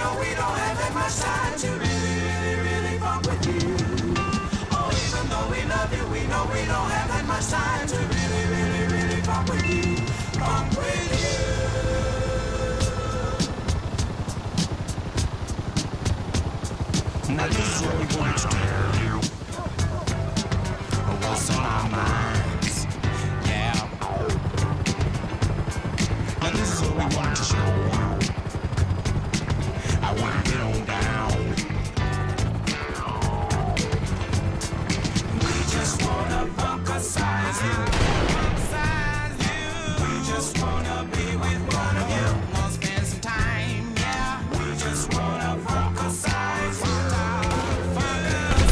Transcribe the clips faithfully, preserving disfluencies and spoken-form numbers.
know we don't have that much time to really, really, really funk with you. Oh, even though we love you, we know we don't have that much time to really, really, really funk with you. Funk with you. Now this is what we want to tell you. What's on our minds? Yeah. Now this is what we want to show you. I want to get on down. We just wanna funk-a-size you. We just wanna be with one of you. Wanna spend some time, yeah. We just wanna funk-a-size you. Funk-a-size.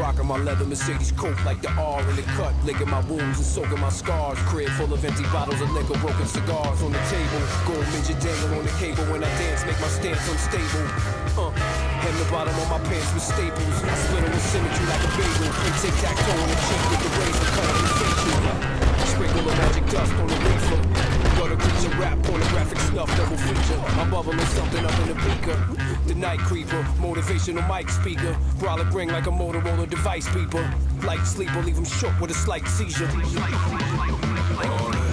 Rocking my leather Mercedes coat like the R in the cut. Licking my wounds and soaking my scars. Crib full of empty bottles of liquor, broken cigars on the table. Gold midget dangle on the cable. When I dance, make my stance unstable. Uh, and the bottom of my pants with staples. I split them with symmetry like a bagel. And tic-tac-toe on the cheek with the razor cut up the facial. Sprinkle of magic dust on the reefer. Gutter creature rap, pornographic snuff, double feature. I'm bubbling something up in the beaker. The night creeper, motivational mic speaker. Brolic ring like a Motorola device beeper. Light sleeper, leave him shook with a slight seizure.